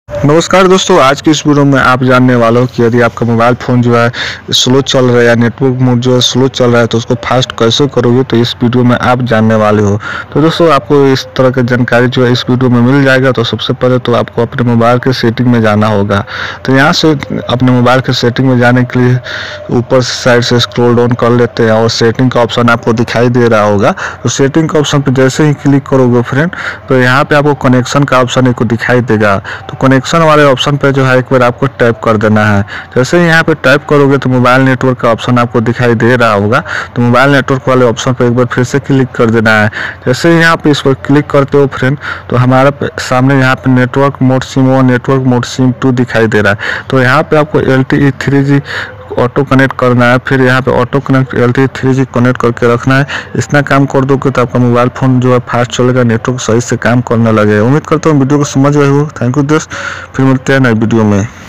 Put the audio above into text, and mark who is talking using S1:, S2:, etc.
S1: नमस्कार दोस्तों, आज की इस वीडियो में आप जानने वाले हो कि यदि आपका मोबाइल फ़ोन जो है स्लो चल रहा है या नेटवर्क मोड जो है स्लो चल रहा है तो उसको फास्ट कैसे करोगे, तो इस वीडियो में आप जानने वाले हो। तो दोस्तों, आपको इस तरह की जानकारी जो है इस वीडियो में मिल जाएगा। तो सबसे पहले तो आपको अपने मोबाइल के सेटिंग में जाना होगा। तो यहाँ से अपने मोबाइल के सेटिंग में जाने के लिए ऊपर साइड से स्क्रॉल डाउन कर लेते हैं और सेटिंग का ऑप्शन आपको दिखाई दे रहा होगा। तो सेटिंग का ऑप्शन पर जैसे ही क्लिक करोगे फ्रेंड, तो यहाँ पर आपको कनेक्शन का ऑप्शन एक दिखाई देगा। तो कनेक्शन वाले ऑप्शन पे जो है एक बार आपको टैप कर देना है। जैसे ही यहाँ पे टैप करोगे तो मोबाइल नेटवर्क का ऑप्शन आपको दिखाई दे रहा होगा। तो मोबाइल नेटवर्क वाले ऑप्शन पे एक बार फिर से क्लिक कर देना है। जैसे ही यहाँ पे इस पर क्लिक करते हो फ्रेंड, तो हमारा सामने यहाँ पे network mode sim 1, network mode sim 2 दिखाई दे रहा है। तो यहाँ पे आपको LTE 3G ऑटो कनेक्ट करना है। फिर यहाँ पे auto connect LTE 3G connect करके रखना है। इतना काम कर दोगे तो आपका मोबाइल फ़ोन जो है फास्ट चलेगा, नेटवर्क सही से काम करने लगे। उम्मीद करता हूँ वीडियो को समझ गए हो। थैंक यू दोस्त, फिर मिलते हैं नई वीडियो में।